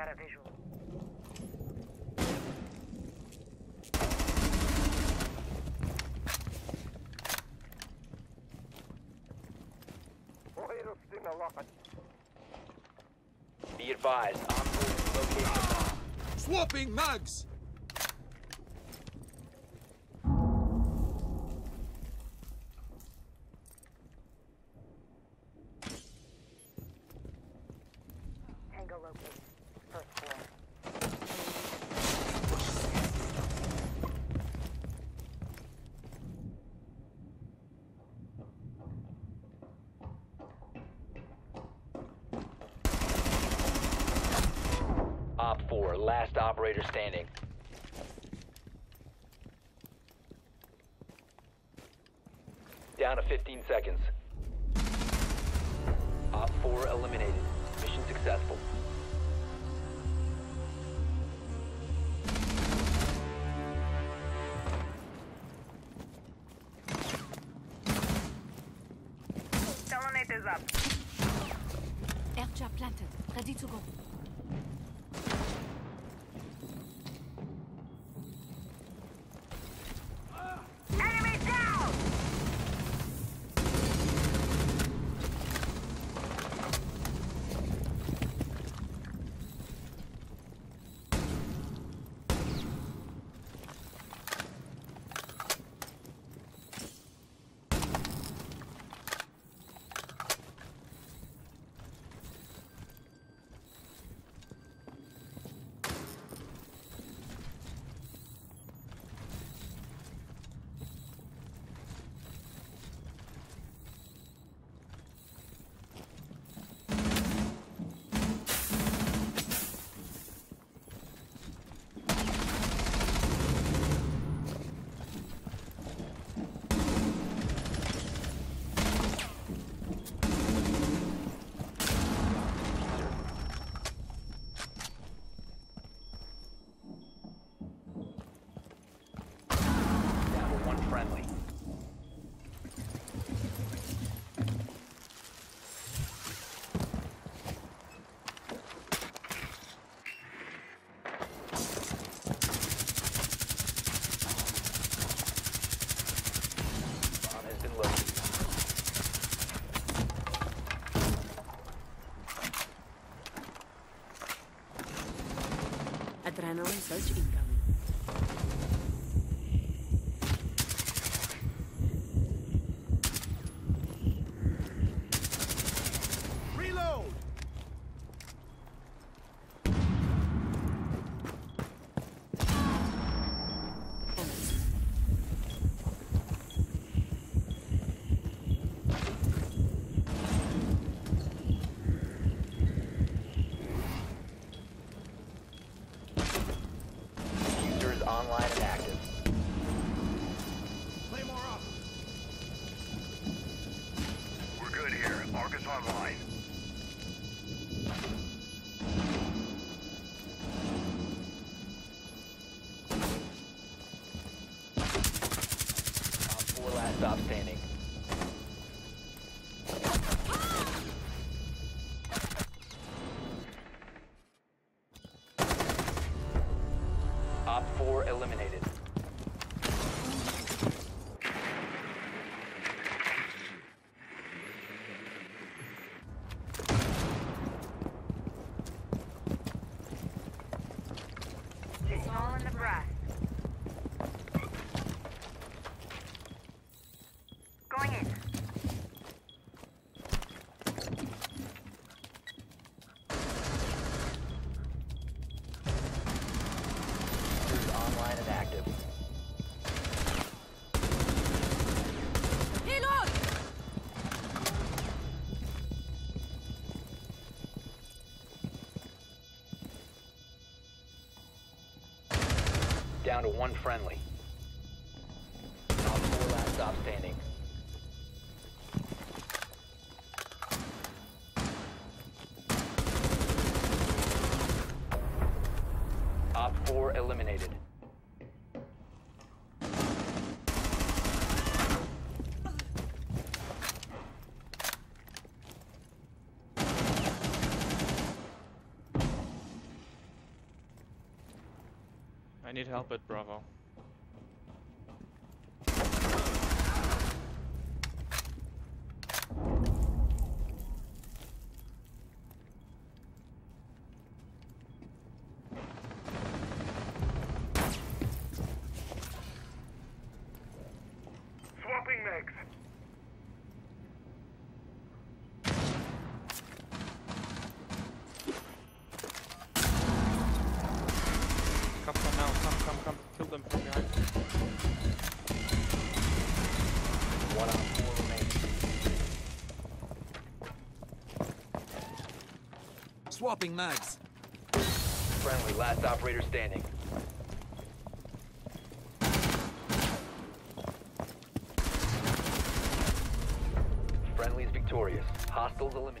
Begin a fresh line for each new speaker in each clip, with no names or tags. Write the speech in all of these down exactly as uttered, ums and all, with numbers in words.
got a visual.
Be advised, on location bomb.
Swapping mags!
Tango located. First floor.
Op four, last operator standing. Down to fifteen seconds. Op four eliminated. Mission successful.
Selenite is up.
Airtrap planted. Ready to go.
Enemy down!
Down to one friendly. Bomb has been located.
Adrenaline surge incoming.
Reload!
User is online and active.
Claymore up!
We're good here. Argus online.
Op four, last stop standing. Op four eliminated.
It's all in the breast. Going in.
User is online and active.
Reload!
Down to one friendly. Op four, last stop standing. Op four eliminated.
need help at Bravo.
Swapping mags.
Come, come now, come, come, come. Kill them from behind.
One on four remaining.
Swapping mags.
Friendly, last operator standing. Friendly is victorious. Hostiles eliminated.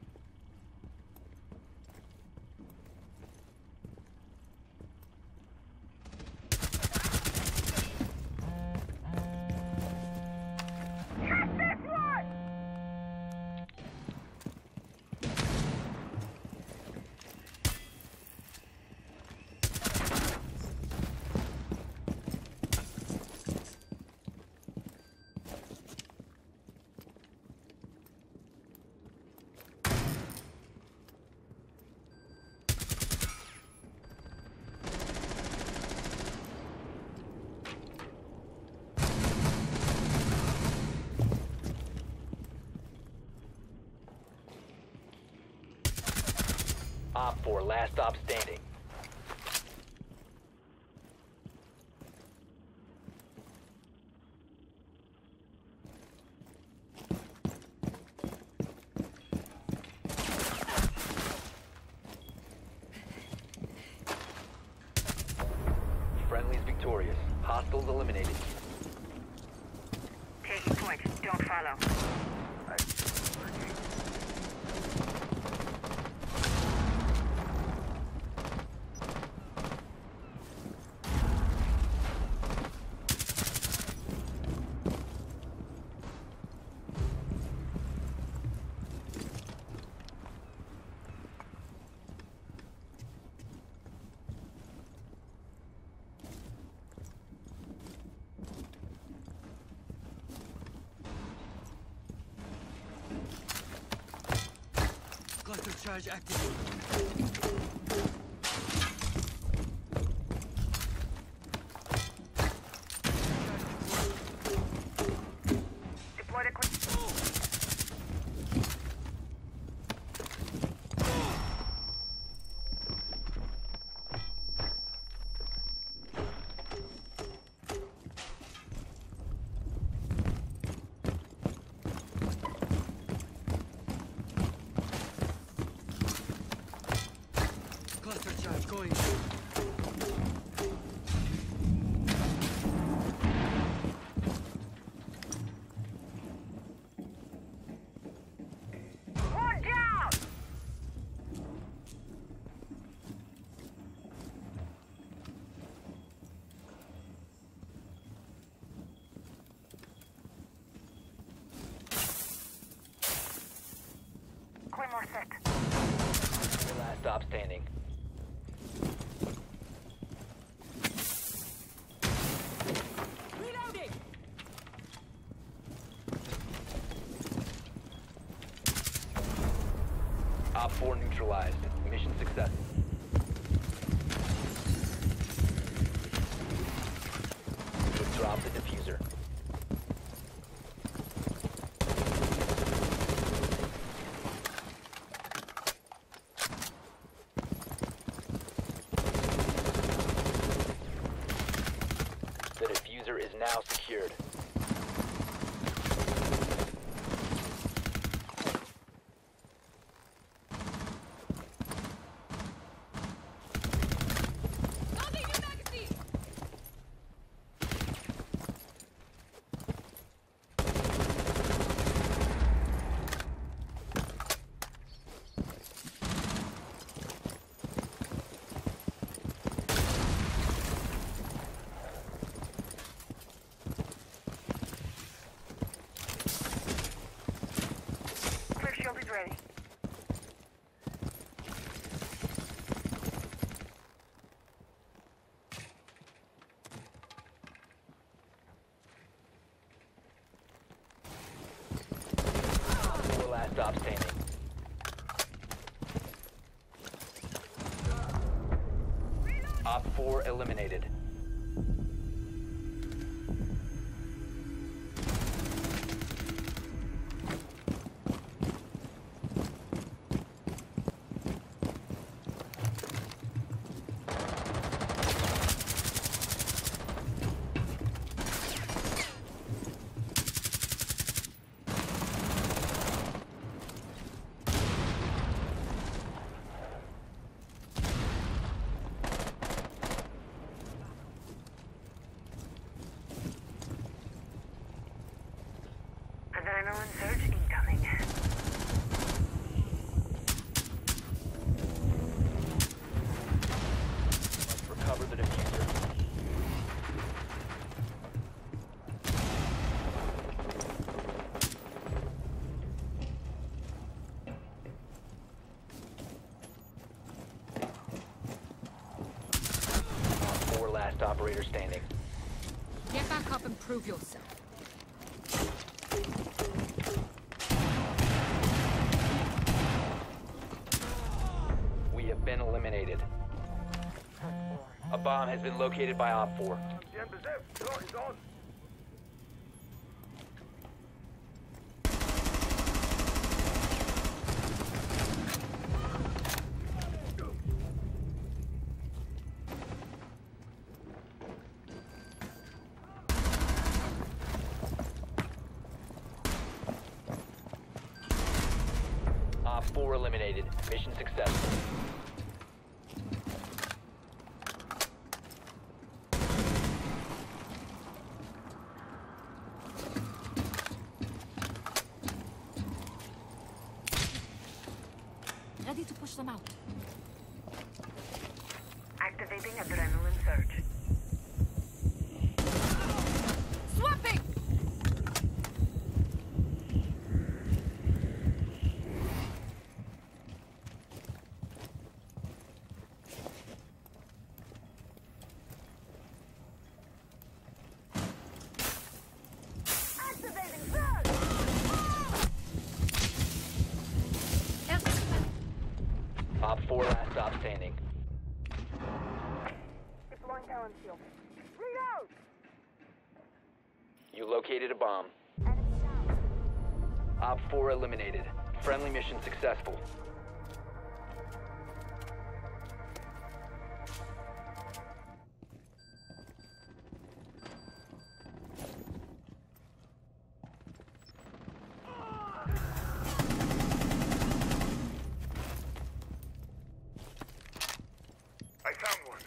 Op four, last stop standing. Friendly's victorious. Hostiles eliminated.
Taking point. Don't follow.
Cluster charge activated.
Deploy the quick.
Cluster charge going.
One down! Claymore set.
Your last stop standing.
Reloading!
Op four neutralized. Mission success. Drop the diffuser. The diffuser is now secured.
Loading new magazine!
last stop standing. Op four eliminated.
Adrenaline surge incoming.
Must recover the diffuser. Op four last operator standing.
Get back up and prove yourself.
We have been eliminated. A bomb has been located by Op four. Op four eliminated. Mission successful.
Ready to push them out.
Activating adrenaline surge.
Swapping!
Activating surge!
Op four last stop standing.
Deploying talent shield. Reload!
You located a bomb.
Enemy down.
Op four eliminated. Friendly mission successful.
I found one.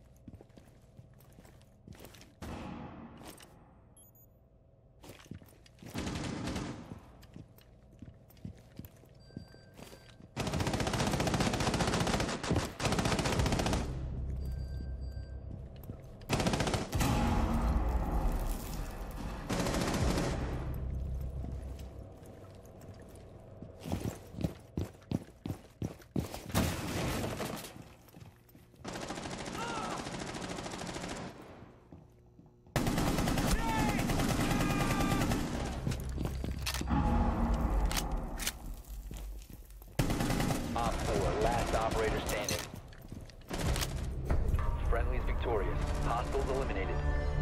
Op four last operator standing. Friendly's victorious. Hostiles eliminated.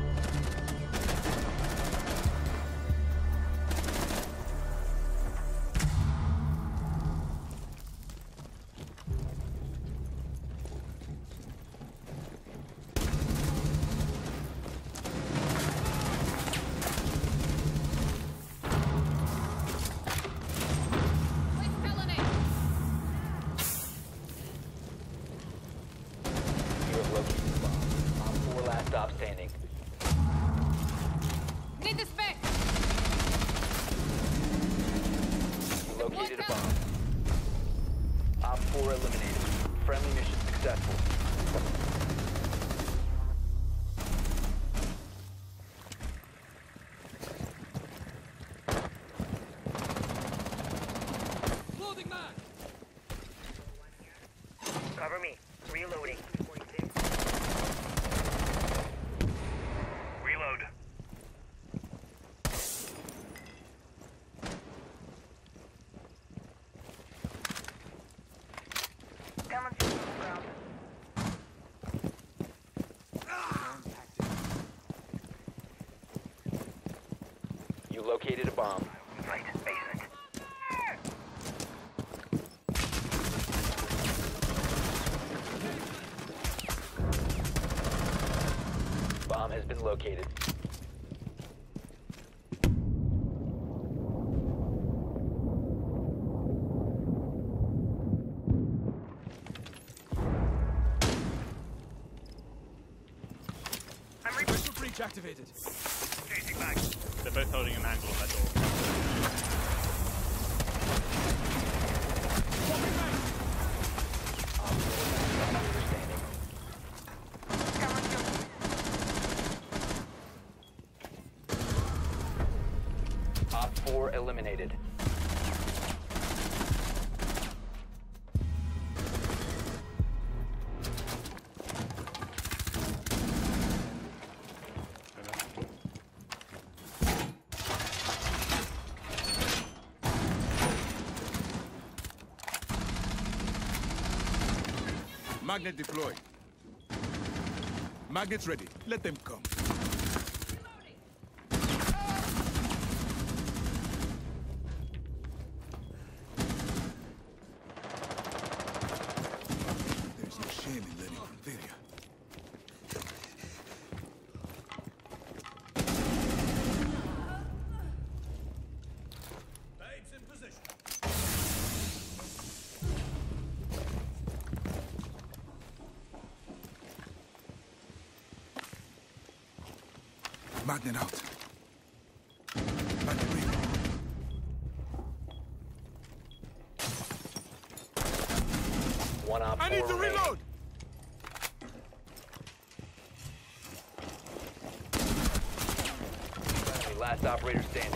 Quick felony!
You have located the bomb. Op four last stop standing.
Need this back!
You located a bomb. Op four eliminated. Friendly mission successful.
Loading mag!
Cover me. Reloading.
Reload.
bomb.
Right, basement.
Bomb has been located.
I'm re-
Pressure breach activated.
changing back.
They're both holding an angle on that door.
Op four last standing.
Talent shield.
Op four eliminated.
Magnet deployed. Magnets ready. Let them come. There's no shame in learning from failure.
Babes in position.
Magnet out. Magnet ready.
One op
I
four
need to
remaining.
reload!
Friendly, last operator standing.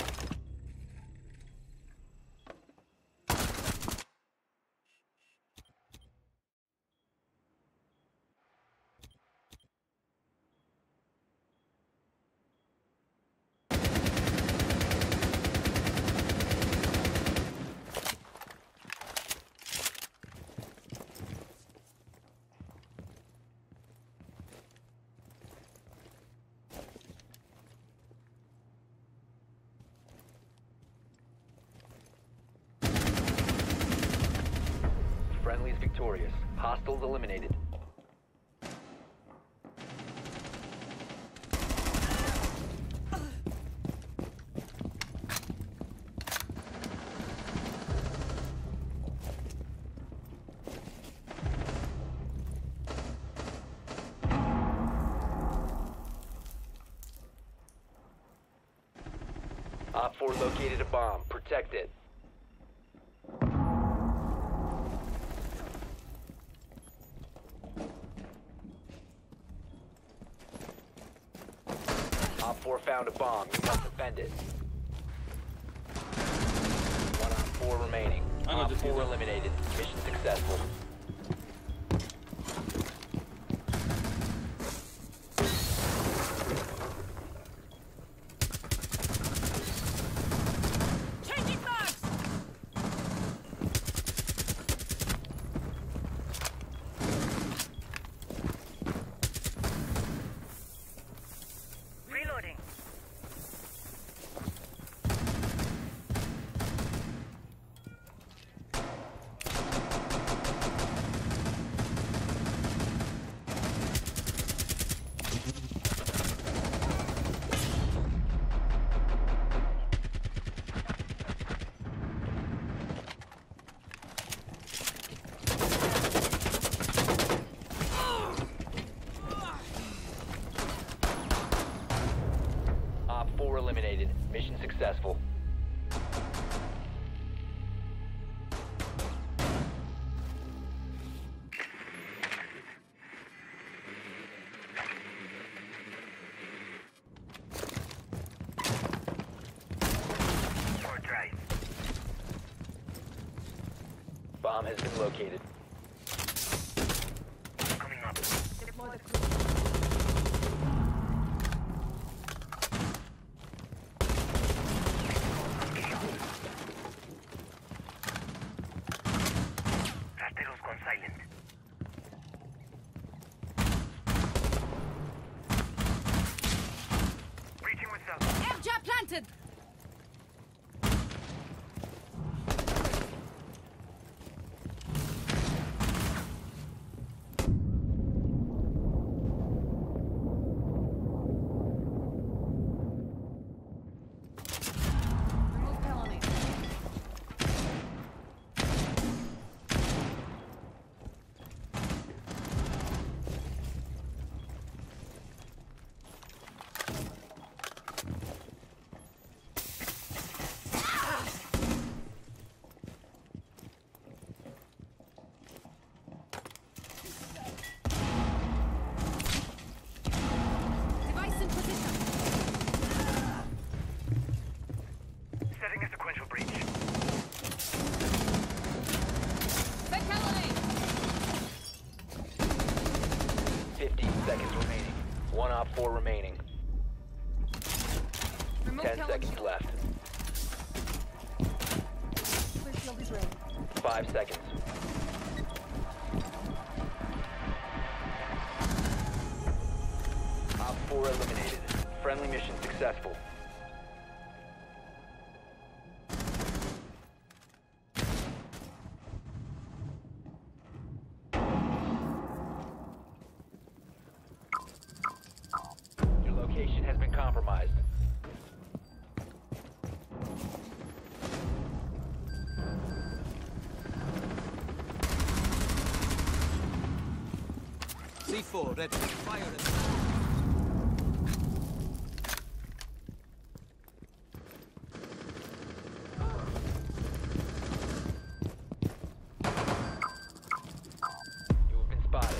Friendly's victorious. Hostiles eliminated. Op four located a bomb. Protect it. Op four found a bomb. You must defend it. One Op four remaining.
I got
Op
this
four
either.
eliminated. Mission successful.
Changing bags!
Reloading.
Op four eliminated. Mission successful.
Or dry.
Bomb has been located.
Coming up.
Deploy the crew.
Rateros gone silent. Breaching with self.
Air jab planted!
four remaining.
Remote
Ten
pellet
seconds
shield.
left.
Clear shield is ready.
Five seconds. Op four eliminated. Friendly mission successful. Your location has been compromised.
C four ready. Fire it.
You have been spotted.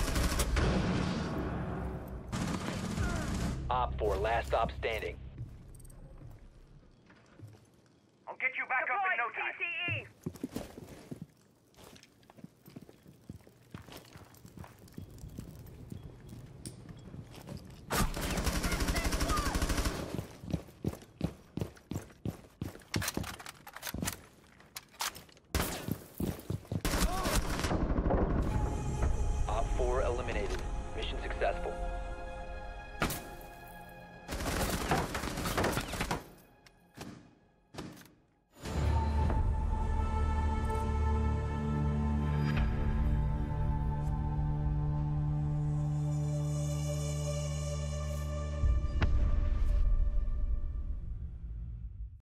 Op four, last stop standing.
I'll get you back up in no time.
Op four eliminated. Mission successful.